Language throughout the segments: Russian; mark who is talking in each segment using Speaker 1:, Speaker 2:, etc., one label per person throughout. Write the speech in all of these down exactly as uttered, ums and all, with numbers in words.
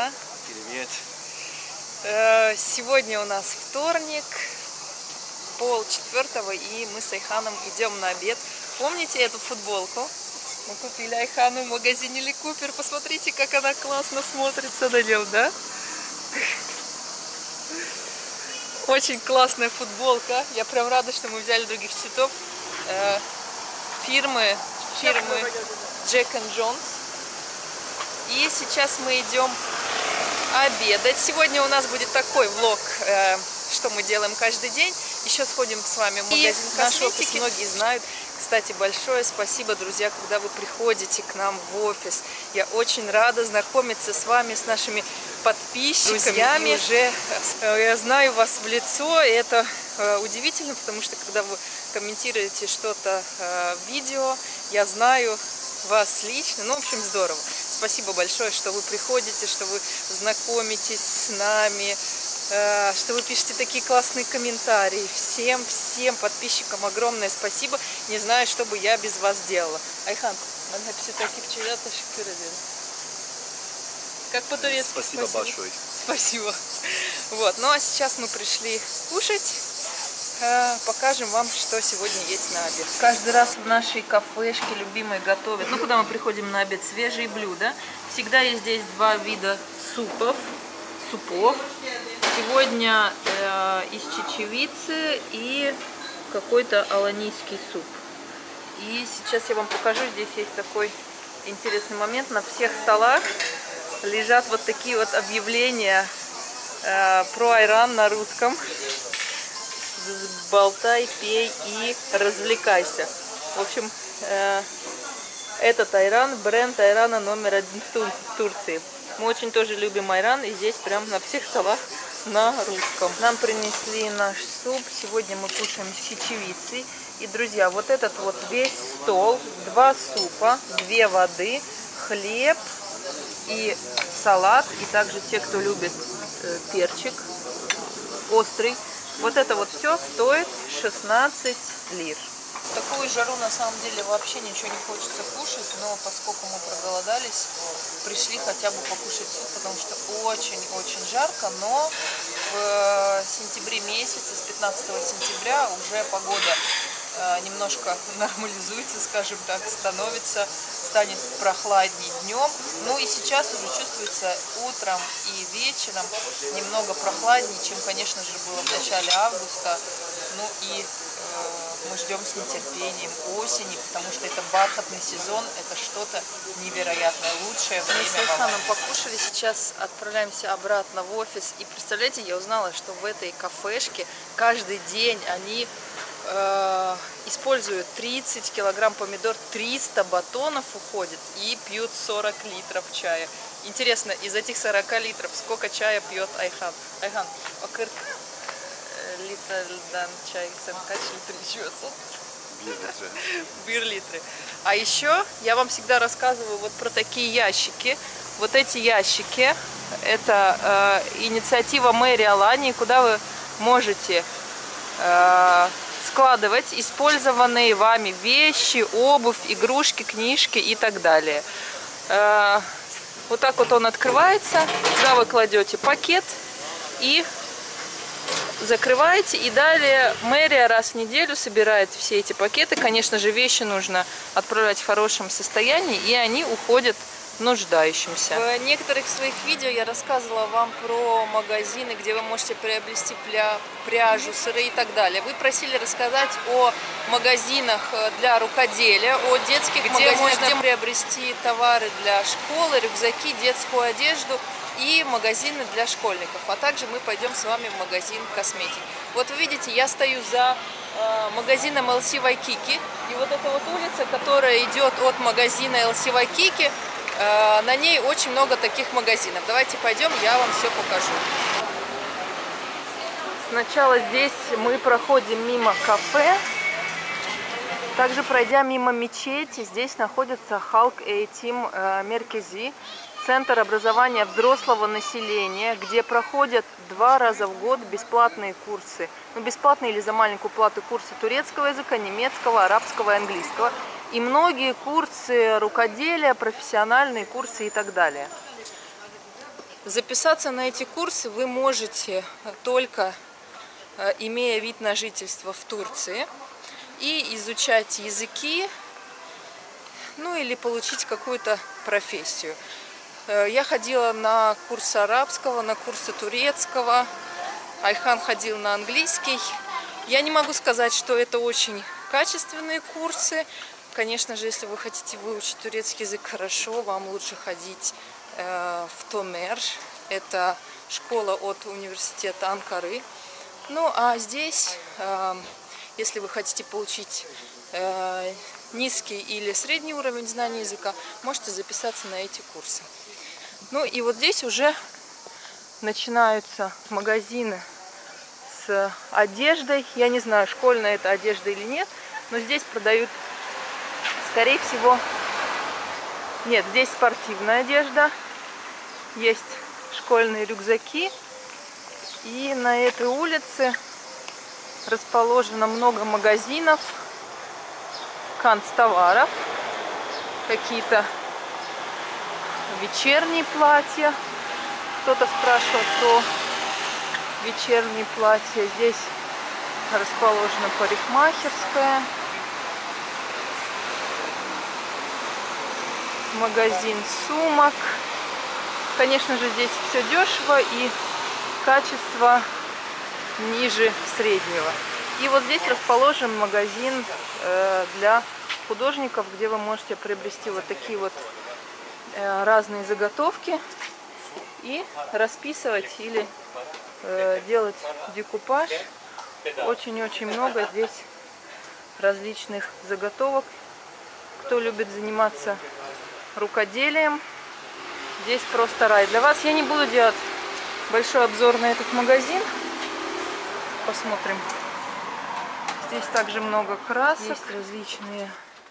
Speaker 1: да?
Speaker 2: Привет.
Speaker 1: Сегодня у нас вторник, пол четвертого, и мы с Айханом идем на обед. Помните эту футболку? Мы купили Айхану в магазине Ли Купер. Посмотрите, как она классно смотрится на нем, да? Очень классная футболка. Я прям рада, что мы взяли других цветов. Фирмы, фирмы Джек энд Джонс. И сейчас мы идем обедать. Сегодня у нас будет такой влог, э, что мы делаем каждый день. Еще сходим с вами в магазин косметики. Многие знают. Кстати, большое спасибо, друзья, когда вы приходите к нам в офис. Я очень рада знакомиться с вами, с нашими подписчиками. Друзьями. Уже я знаю вас в лицо, и это э, удивительно, потому что когда вы комментируете что-то э, в видео, я знаю вас лично. Ну, в общем, здорово. Спасибо большое, что вы приходите, что вы знакомитесь с нами, что вы пишете такие классные комментарии. Всем, всем подписчикам огромное спасибо. Не знаю, что бы я без вас делала. Айхан, как по-турецки?
Speaker 2: Спасибо, спасибо большое.
Speaker 1: Спасибо. Вот, ну а сейчас мы пришли кушать. Покажем вам, что сегодня есть на обед. Каждый раз в нашей кафешке любимые готовят. Ну, когда мы приходим на обед, свежие блюда. Всегда есть здесь два вида супов. Супов. Сегодня э, из чечевицы и какой-то аланийский суп. И сейчас я вам покажу. Здесь есть такой интересный момент. На всех столах лежат вот такие вот объявления э, про айран на русском. Болтай, пей и развлекайся. В общем, э, этот айран, бренд айрана номер один в Турции. Мы очень тоже любим айран, и здесь прям на всех столах на русском. Нам принесли наш суп. Сегодня мы кушаем с чечевицей. И, друзья, вот этот вот весь стол, два супа, две воды, хлеб и салат. И также те, кто любит э, перчик острый. Вот это вот все стоит шестнадцать лир. В такую жару на самом деле вообще ничего не хочется кушать, но поскольку мы проголодались, пришли хотя бы покушать суп, потому что очень-очень жарко, но в сентябре месяце, с пятнадцатого сентября уже погода немножко нормализуется, скажем так, становится, станет прохладнее днем. Ну и сейчас уже чувствуется утром и вечером немного прохладнее, чем, конечно же, было в начале августа. Ну и э, мы ждем с нетерпением осени, потому что это бархатный сезон, это что-то невероятное, лучшее время. Мы с Айханом покушали, сейчас отправляемся обратно в офис. И представляете, я узнала, что в этой кафешке каждый день они э, используют тридцать килограмм помидор, триста батонов уходит и пьют сорок литров чая. Интересно, из этих сорока литров сколько чая пьет Айхан? Айхан, окырк литрдан чай, сен kaç litre içiyorsun? Bir litre. А еще я вам всегда рассказываю вот про такие ящики. Вот эти ящики, это э, инициатива мэрии Алании, куда вы можете э, складывать использованные вами вещи, обувь, игрушки, книжки и так далее. Э, вот так вот он открывается, туда вы кладете пакет и закрываете, и далее мэрия раз в неделю собирает все эти пакеты. Конечно же, вещи нужно отправлять в хорошем состоянии, и они уходят нуждающимся. В некоторых своих видео я рассказывала вам про магазины, где вы можете приобрести пля... пряжу, сыры и так далее. Вы просили рассказать о магазинах для рукоделия, о детских где магазинах, можно где приобрести товары для школы, рюкзаки, детскую одежду и магазины для школьников. А также мы пойдем с вами в магазин косметики. Вот вы видите, я стою за э, магазином эл си Waikiki. И вот эта вот улица, которая идет от магазина эл си Waikiki, э, на ней очень много таких магазинов. Давайте пойдем, я вам все покажу. Сначала здесь мы проходим мимо кафе. Также пройдя мимо мечети, здесь находится Халк Эйтим Меркези. Центр образования взрослого населения, где проходят два раза в год бесплатные курсы. Ну, бесплатные или за маленькую плату курсы турецкого языка, немецкого, арабского и английского. И многие курсы рукоделия, профессиональные курсы и так далее. Записаться на эти курсы вы можете только имея вид на жительство в Турции и изучать языки, ну или получить какую-то профессию. Я ходила на курсы арабского, на курсы турецкого, Айхан ходил на английский. Я не могу сказать, что это очень качественные курсы. Конечно же, если вы хотите выучить турецкий язык хорошо, вам лучше ходить э, в Томер. Это школа от университета Анкары. Ну а здесь, э, если вы хотите получить э, низкий или средний уровень знания языка, можете записаться на эти курсы. Ну и вот здесь уже начинаются магазины с одеждой. Я не знаю, школьная это одежда или нет, но здесь продают, скорее всего, нет, здесь спортивная одежда, есть школьные рюкзаки. И на этой улице расположено много магазинов, канцтоваров, какие-то вечерние платья. Кто-то спрашивал про вечерние платья. Здесь расположена парикмахерская, магазин сумок. Конечно же, здесь все дешево и качество ниже среднего. И вот здесь расположен магазин э, для художников, где вы можете приобрести вот такие вот э, разные заготовки и расписывать или э, делать декупаж. Очень-очень много здесь различных заготовок. Кто любит заниматься рукоделием, здесь просто рай. Для вас я не буду делать большой обзор на этот магазин. Посмотрим. Здесь также много красок. Есть различные,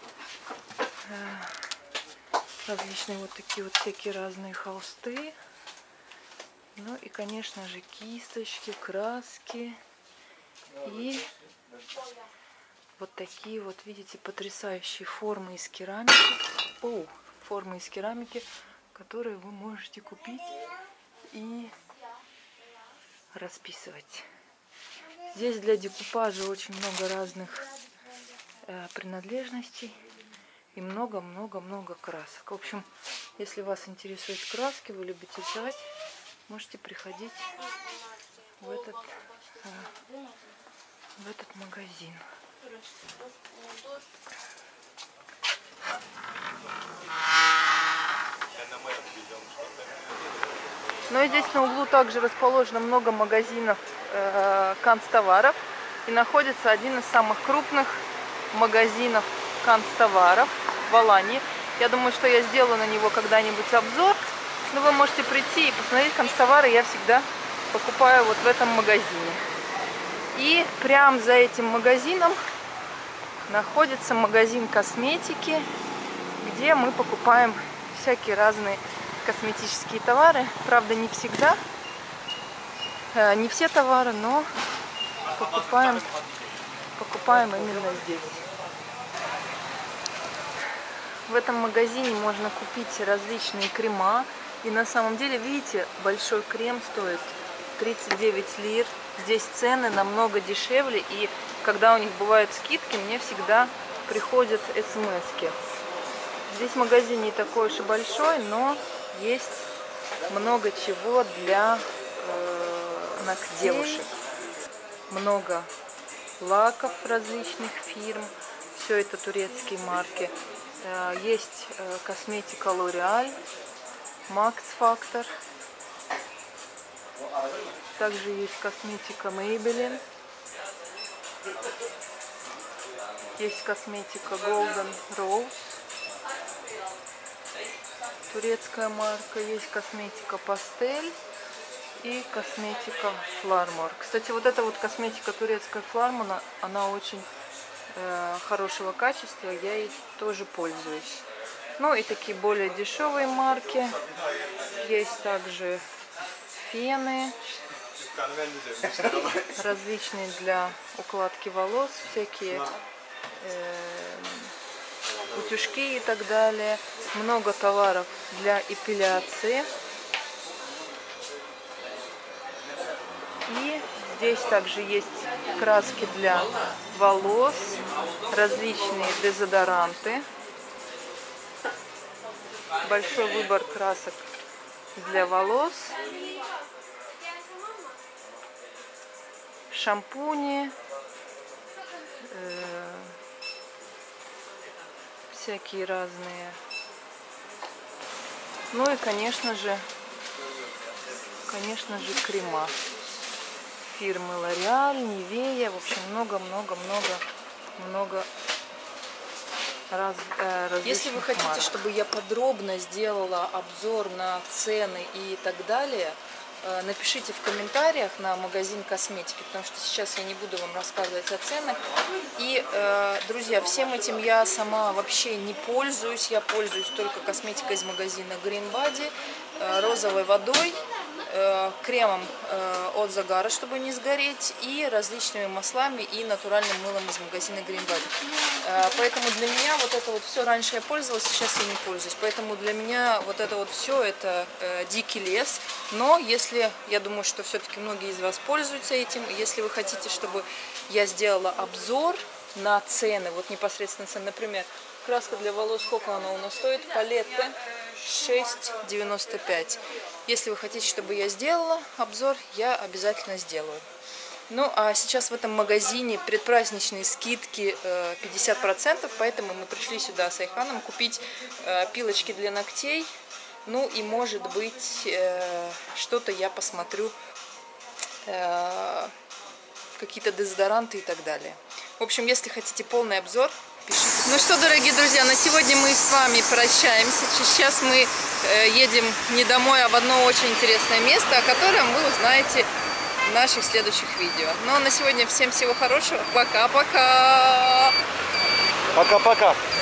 Speaker 1: э, различные вот такие вот всякие разные холсты. Ну и, конечно же, кисточки, краски. И вот такие вот, видите, потрясающие формы из керамики. О, формы из керамики, которые вы можете купить и расписывать. Здесь для декупажа очень много разных э, принадлежностей и много-много-много красок. В общем, если вас интересуют краски, вы любите взять, можете приходить в этот, э, в этот магазин. Ну и здесь на углу также расположено много магазинов э, канцтоваров. И находится один из самых крупных магазинов канцтоваров в Алании. Я думаю, что я сделаю на него когда-нибудь обзор. Но вы можете прийти и посмотреть канцтовары. Я всегда покупаю вот в этом магазине. И прямо за этим магазином находится магазин косметики, где мы покупаем всякие разные косметические товары. Правда, не всегда, э, не все товары, но покупаем, покупаем именно здесь. В этом магазине можно купить различные крема. И на самом деле, видите, большой крем стоит тридцать девять лир. Здесь цены намного дешевле. И когда у них бывают скидки, мне всегда приходят смс-ки. Здесь магазин не такой уж и большой, но есть много чего для э, девушек. Много лаков различных фирм. Все это турецкие марки. Э, есть э, косметика L'Oreal, Max Factor. Также есть косметика Maybelline. Есть косметика Golden Rose. Турецкая марка. Есть косметика Пастель и косметика Флармор. Кстати, вот эта вот косметика турецкая Флармор, она очень э, хорошего качества. Я ей тоже пользуюсь. Ну и такие более дешевые марки. Есть также фены. Различные для укладки волос. Всякие э, утюжки и так далее. Много товаров для эпиляции. Здесь также есть краски для волос, различные дезодоранты. Большой выбор красок для волос. Шампуни. Э, всякие разные. Ну и, конечно же, конечно же, крема. Фирмы L'Oréal, Nivea, в общем, много-много-много-много раз, э, различных
Speaker 2: Если вы хотите,
Speaker 1: марок.
Speaker 2: чтобы я подробно сделала обзор на цены и так далее, э, напишите в комментариях на магазин косметики, потому что сейчас я не буду вам рассказывать о ценах. И, э, друзья, всем этим я сама вообще не пользуюсь, я пользуюсь только косметикой из магазина Green Body, э, розовой водой, кремом от загара, чтобы не сгореть, и различными маслами и натуральным мылом из магазина Green Body. Поэтому для меня вот это вот все, раньше я пользовалась, сейчас я не пользуюсь. Поэтому для меня вот это вот все это дикий лес. Но если, я думаю, что все-таки многие из вас пользуются этим, если вы хотите, чтобы я сделала обзор на цены, вот непосредственно цены, например, краска для волос, сколько она у нас стоит? Палетта шесть девяносто пять. Если вы хотите, чтобы я сделала обзор, я обязательно сделаю. Ну, а сейчас в этом магазине предпраздничные скидки пятьдесят процентов, поэтому мы пришли сюда с Айханом купить пилочки для ногтей. Ну и, может быть, что-то я посмотрю, какие-то дезодоранты и так далее. В общем, если хотите полный обзор, пишите.
Speaker 1: Ну что, дорогие друзья, на сегодня мы с вами прощаемся. Сейчас мы э, едем не домой, а в одно очень интересное место, о котором вы узнаете в наших следующих видео. Ну а на сегодня всем всего хорошего. Пока-пока!
Speaker 3: Пока-пока!